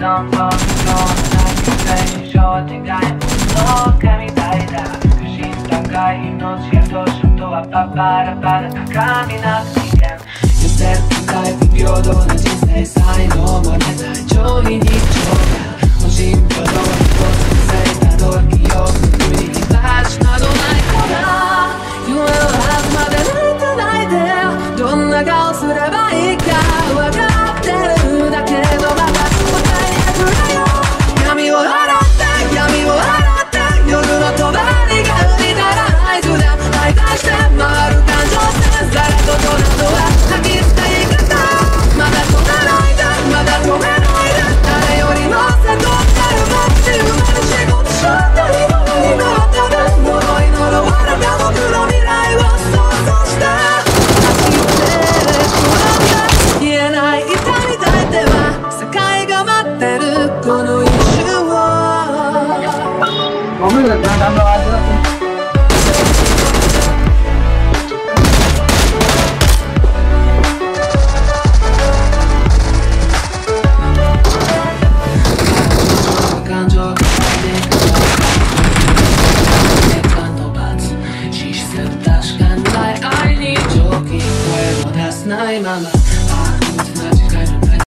散歩のような何か以上違いの神体だ不信高い命やどうしようとはパラパラ高みなく人間絶対不平等な人生才能も出ない超非日常が無心平等に突然たどりよう無理に立ちなどないから夢をはずまで泣いて泣いてどんな顔すればいいか分かってるだけどまだ答えにくれよ闇を洗って闇を洗って夜の帳が生みたら合図で徘徊して回る感情線誰ととなどは吐き捨て言い方まだ止めないでまだ止めないで誰よりも瀬戸ってる街生まれ仕事し当たり前になったで呪い呪われた僕の未来を想像して走って転んで言えない痛み抱いては世界が待ってるこの一瞬を Mobil nggak pernah tambah aja. I need joking, puedo das nada más.